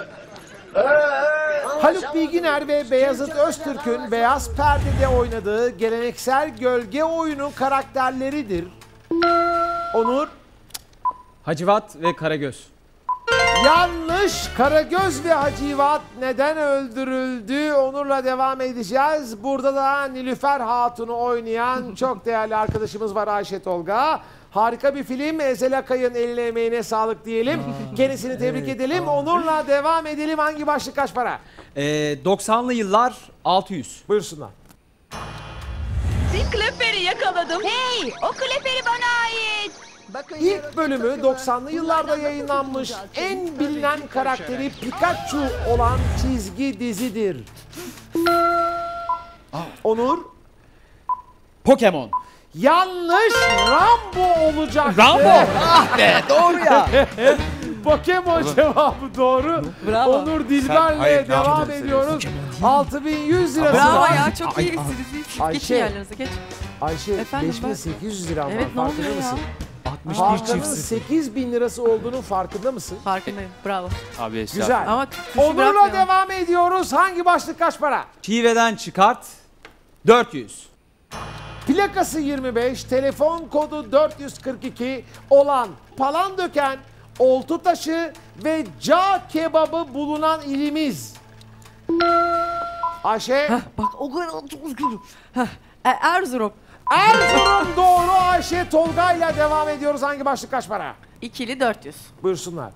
Haluk Bilginer ve Beyazıt Öztürk'ün Beyaz Perde'de oynadığı geleneksel gölge oyunu karakterleridir. Onur? Hacivat ve Karagöz. Yanlış. Karagöz ve Hacivat neden öldürüldü? Onur'la devam edeceğiz. Burada da Nilüfer Hatun'u oynayan çok değerli arkadaşımız var, Ayşe Tolga. Harika bir film. Ezel Akay'ın eline emeğine sağlık diyelim. Kendisini tebrik edelim. Onur'la devam edelim. Hangi başlık kaç para? Ee, doksanlı yıllar altı yüz. Buyursunlar. Bir kleperi yakaladım. Hey, o kleperi bana ait. İlk bölümü doksanlı yıllarda yayınlanmış en bilinen karakteri Pikachu olan çizgi dizidir. Onur? Pokemon. Yanlış. Rambo olacaktı. Rambo. Ah be, doğru ya. Pokemon cevabı doğru. Bravo. Onur Sen- Dilber'le hayır, devam Rambo ediyoruz. altı bin yüz lirası Bravo var. ya, çok iyisiniz. Geçin Ayşe. yerlerinize, geç. Ayşe Efendim, beş bin sekiz yüz lira var. Evet, ne Farkında oluyor ya? mısın? altmış bir Hakan'ın çift. sekiz bin lirası olduğunun farkında mısın? Farkındayım. Bravo. Abi estağfurullah. Güzel. Ama tuşu Onur'la bırakmayalım. devam ediyoruz. Hangi başlık kaç para? Şiveden çıkart dört yüz. Plakası yirmi beş, telefon kodu dört yüz kırk iki olan Palandöken, Oltutaşı ve Cağ kebabı bulunan ilimiz. Ayşe? Bak o kadar çok üzgünüm. Heh, e, Erzurum. Erzurum doğru. Ayşe Tolga ile devam ediyoruz. Hangi başlık kaç para? İkili dört yüz. Buyursunlar.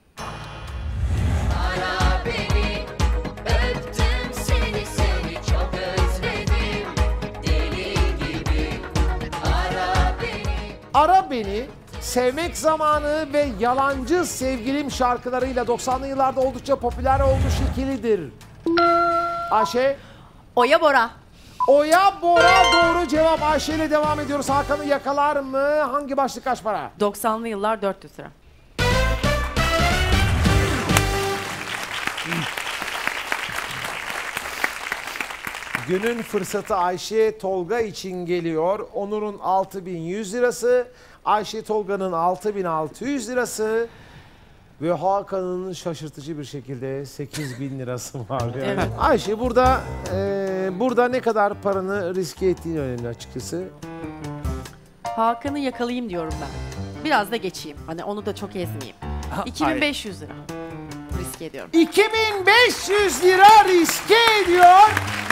Ara beni, öptüm seni seni çok özledim. Deli gibi ara beni. Ara Beni, Sevmek Zamanı ve Yalancı Sevgilim şarkılarıyla doksanlı yıllarda oldukça popüler olmuş ikilidir. Ayşe? Oya Bora. Oya Bora doğru cevap. Ayşe ile devam ediyoruz. Hakan'ı yakalar mı? Hangi başlık kaç para? doksanlı yıllar dört yüz lira. Günün fırsatı Ayşe Tolga için geliyor. Onur'un altı bin yüz lirası, Ayşe Tolga'nın altı bin altı yüz lirası ve Hakan'ın şaşırtıcı bir şekilde sekiz bin lirası var. Yani. Evet. Ayşe burada e, burada ne kadar paranı riske ettiğin önemli açıkçası. Hakan'ı yakalayayım diyorum ben. Biraz da geçeyim. Hani onu da çok ezmeyeyim. iki bin beş yüz lira. Riske ediyorum. iki bin beş yüz lira riske ediyor.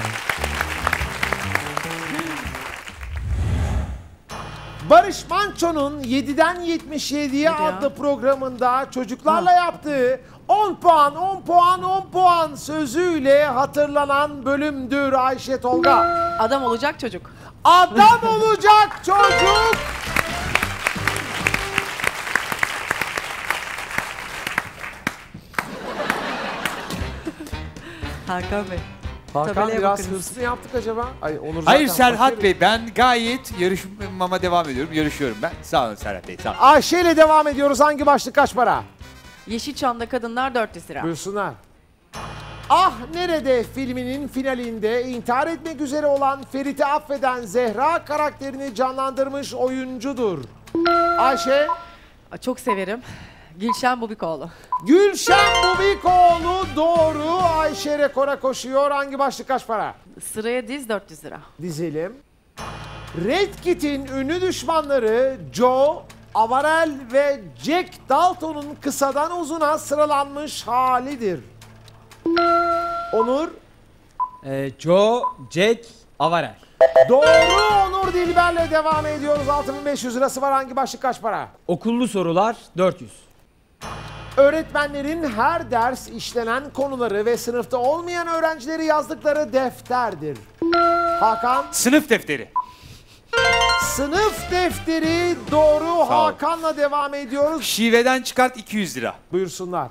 Barış Manço'nun yediden yetmiş yediye Hadi ya. adlı programında çocuklarla yaptığı on puan, on puan, on puan sözüyle hatırlanan bölümdür Ayşe Tolga. Adam olacak çocuk. Adam olacak çocuk. Hakan Bey. Hakan Tabelaya biraz bakınız. hırslı yaptık acaba? Ay, Onur Hayır zaten Serhat fakir. Bey, ben gayet yarışmama devam ediyorum. Yarışıyorum ben. Sağ olun Serhat Bey, sağ olun. Ayşe ile devam ediyoruz. Hangi başlık kaç para? Yeşilçam'da kadınlar dört yüz lira. Buyursunlar. Ah Nerede filminin finalinde intihar etmek üzere olan Ferit'i affeden Zehra karakterini canlandırmış oyuncudur. Ayşe? Çok severim. Gülşen Bubikoğlu. Gülşen Bubikoğlu doğru. Ayşe Ayşe rekora koşuyor. Hangi başlık kaç para? Sıraya diz dört yüz lira. Dizelim. Red Kit'in ünlü düşmanları Joe, Avarel ve Jack Dalton'un kısadan uzuna sıralanmış halidir. Onur. Ee, Joe, Jack, Avarel. Doğru. Onur Dilber'le devam ediyoruz. altı bin beş yüz lirası var. Hangi başlık kaç para? Okullu sorular dört yüz. Öğretmenlerin her ders işlenen konuları ve sınıfta olmayan öğrencileri yazdıkları defterdir. Hakan. Sınıf defteri. Sınıf defteri doğru. Sağ ol. Hakan'la devam ediyoruz. Şiveden çıkart iki yüz lira. Buyursunlar.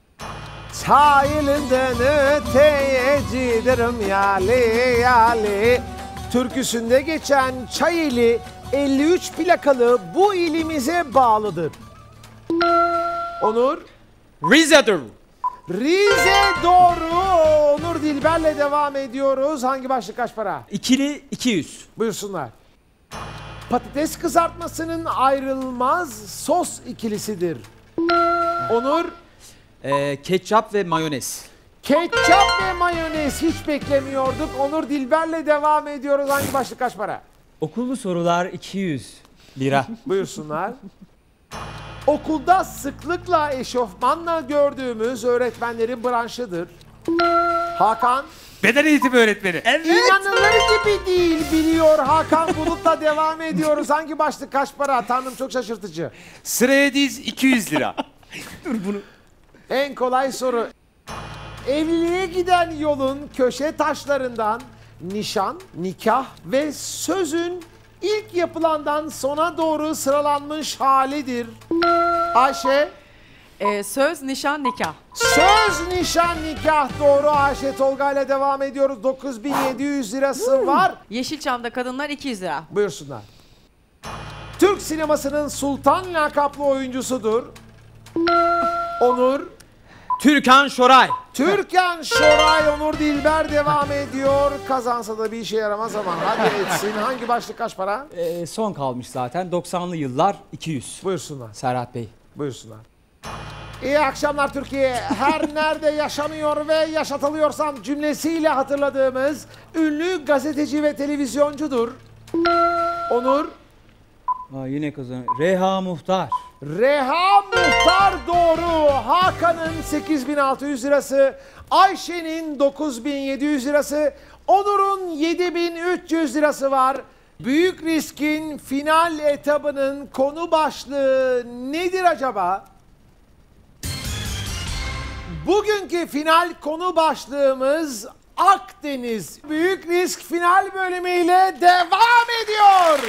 Sahilinden öteye giderim yali yali. Türküsünde geçen Çayeli elli üç plakalı bu ilimize bağlıdır. Onur. Rize'dir. Rize doğru. Onur Dilber'le devam ediyoruz. Hangi başlık kaç para? İkili iki yüz. Buyursunlar. Patates kızartmasının ayrılmaz sos ikilisidir. Onur. Ee, ketçap ve mayonez. Ketçap ve mayonez hiç beklemiyorduk. Onur Dilber'le devam ediyoruz. Hangi başlık kaç para? Okullu sorular iki yüz lira. Buyursunlar. Okulda sıklıkla eşofmanla gördüğümüz öğretmenlerin branşıdır. Hakan. Beden eğitimi öğretmeni. Evet. İnanılır gibi değil biliyor. Hakan Bulut'la devam ediyoruz. Hangi başlık kaç para? Tanrım çok şaşırtıcı. Sıraya diz iki yüz lira. Dur bunu. En kolay soru. Evliliğe giden yolun köşe taşlarından nişan, nikah ve sözün ilk yapılandan sona doğru sıralanmış halidir. Ayşe. Ee, söz, nişan, nikah. Söz, nişan, nikah doğru. Ayşe Tolga ile devam ediyoruz. dokuz bin yedi yüz lirası var. Yeşilçam'da kadınlar iki yüz lira. Buyursunlar. Türk sinemasının sultan lakaplı oyuncusudur. Onur. Türkan Şoray. Türkan Şoray. Onur Dilber devam ediyor. Kazansa da bir işe yaramaz ama hadi etsin. Hangi başlık kaç para? Ee, son kalmış zaten. doksanlı yıllar iki yüz. Buyursunlar. Serhat Bey. Buyursunlar. İyi akşamlar Türkiye. Her nerede yaşanıyor ve yaşatılıyorsam cümlesiyle hatırladığımız ünlü gazeteci ve televizyoncudur. Onur. Aa, yine kazan. Reha Muhtar. Reha Muhtar doğru. Hakan'ın sekiz bin altı yüz lirası, Ayşe'nin dokuz bin yedi yüz lirası, Onur'un yedi bin üç yüz lirası var. Büyük Risk'in final etabının konu başlığı nedir acaba? Bugünkü final konu başlığımız Akdeniz. Büyük Risk final bölümüyle devam ediyor.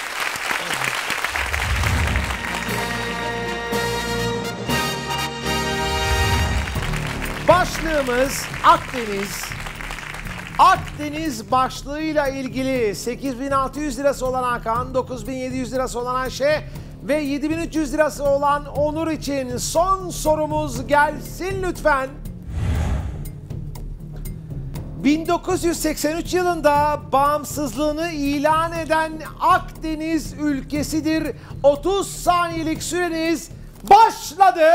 Başlığımız Akdeniz. Akdeniz başlığıyla ilgili sekiz bin altı yüz lirası olan Hakan, dokuz bin yedi yüz lirası olan Ayşe ve yedi bin üç yüz lirası olan Onur için son sorumuz gelsin lütfen. bin dokuz yüz seksen üç yılında bağımsızlığını ilan eden Akdeniz ülkesidir. otuz saniyelik süreniz başladı.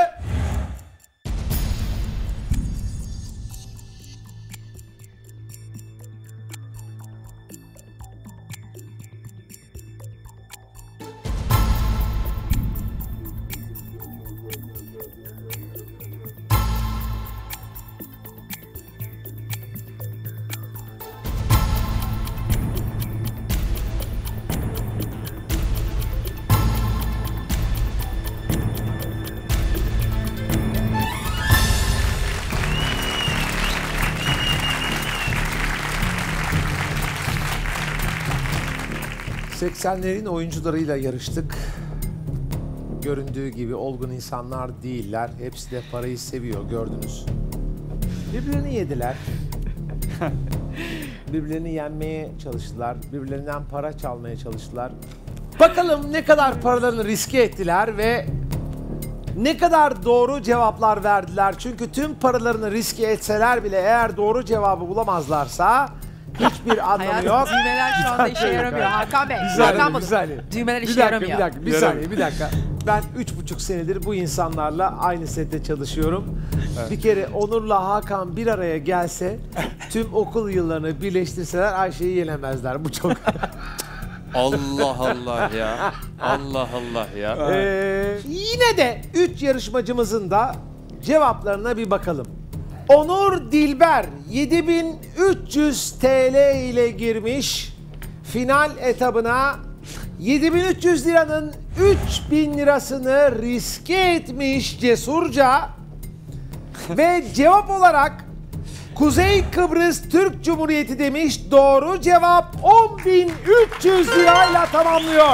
seksenlerin oyuncularıyla yarıştık. Göründüğü gibi olgun insanlar değiller. Hepsi de parayı seviyor, gördünüz. Birbirlerini yediler. Birbirlerini yenmeye çalıştılar. Birbirlerinden para çalmaya çalıştılar. Bakalım ne kadar paralarını riske ettiler ve ne kadar doğru cevaplar verdiler. Çünkü tüm paralarını riske etseler bile eğer doğru cevabı bulamazlarsa hiçbir anlamı Hayatım, yok. düğmeler şu anda işe yaramıyor. Hakan Bey, Hakan Bey. Düğmeler işe bir dakika, yaramıyor. Bir dakika, bir saniye, bir dakika. Ben üç buçuk senedir bu insanlarla aynı sette çalışıyorum. Bir kere Onur'la Hakan bir araya gelse tüm okul yıllarını birleştirseler Ayşe'yi yenemezler. Bu çok... Allah Allah ya. Allah Allah ya. Ee, yine de üç yarışmacımızın da cevaplarına bir bakalım. Onur Dilber yedi bin üç yüz T L ile girmiş. Final etabına yedi bin üç yüz liranın üç bin lirasını riske etmiş cesurca. Ve cevap olarak Kuzey Kıbrıs Türk Cumhuriyeti demiş. Doğru cevap on bin üç yüz lirayla tamamlıyor.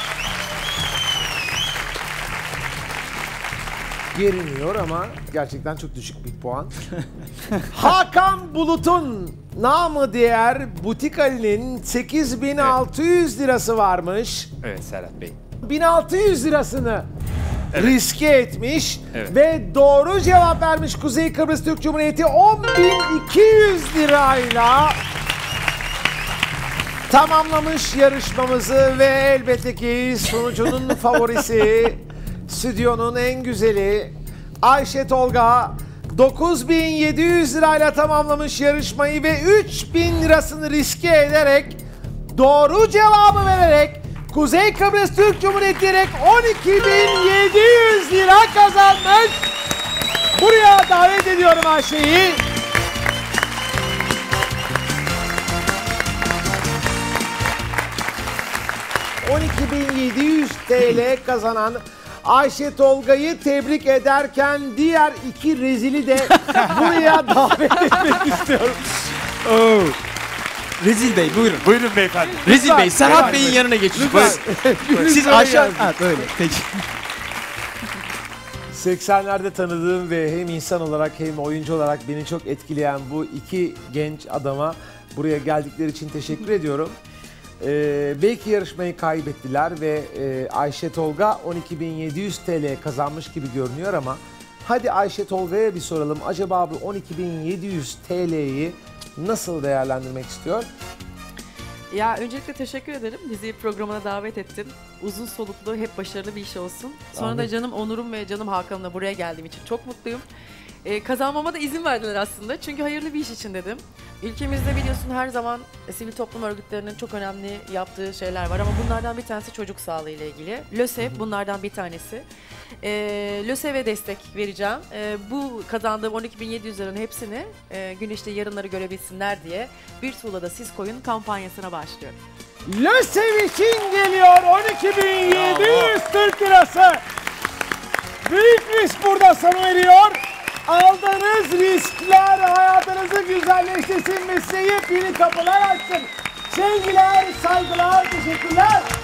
Geriniyor ama gerçekten çok düşük bir puan. Hakan Bulut'un namı diğer Butik Ali'nin sekiz bin altı yüz lirası varmış. Evet Serhat Bey. bin altı yüz lirasını Evet. riske etmiş Evet. ve doğru cevap vermiş Kuzey Kıbrıs Türk Cumhuriyeti on bin iki yüz lirayla tamamlamış yarışmamızı ve elbette ki sunucunun favorisi, stüdyonun en güzeli Ayşe Tolga dokuz bin yedi yüz lirayla tamamlamış yarışmayı ve üç bin lirasını riske ederek doğru cevabı vererek Kuzey Kıbrıs Türk Cumhuriyeti diyerek on iki bin yedi yüz lira kazanmış. Buraya davet ediyorum Ayşe'yi. on iki bin yedi yüz T L kazanan Ayşe Tolga'yı tebrik ederken diğer iki rezili de buraya davet etmek istiyorum. Oh. Rezil Bey buyurun. Buyurun beyefendi. Rezil Lütfen, Bey Serhat lütfen. Bey'in yanına geçin. Lütfen. Buyurun. Siz Böyle aşağı... gelsin. Ha böyle peki. seksenlerde tanıdığım ve hem insan olarak hem oyuncu olarak beni çok etkileyen bu iki genç adama buraya geldikleri için teşekkür ediyorum. Ee, belki yarışmayı kaybettiler ve e, Ayşe Tolga on iki bin yedi yüz T L kazanmış gibi görünüyor ama hadi Ayşe Tolga'ya bir soralım. Acaba bu on iki bin yedi yüz T L'yi nasıl değerlendirmek istiyor? Ya öncelikle teşekkür ederim. Bizi programına davet ettin. Uzun soluklu, hep başarılı bir iş olsun. Sonra Amin. da canım Onur'um ve canım Hakan'la buraya geldiğim için çok mutluyum. Ee, kazanmama da izin verdiler aslında. Çünkü hayırlı bir iş için dedim. Ülkemizde biliyorsun her zaman sivil toplum örgütlerinin çok önemli yaptığı şeyler var ama bunlardan bir tanesi çocuk sağlığı ile ilgili. LÖSEV bunlardan bir tanesi. Ee, LÖSEV'e destek vereceğim. Ee, bu kazandığım on iki bin yedi yüz liranın hepsini e, Güneş'te yarınları görebilsinler diye Bir Tuğla'da Siz Koyun kampanyasına başlıyorum. LÖSEV için geliyor on iki bin yedi yüz Türk lirası. Büyük risk burada sona eriyor. Aldığınız riskler hayatınızı güzelleştirsin ve size yepyeni kapılar açsın. Sevgiler, saygılar, teşekkürler.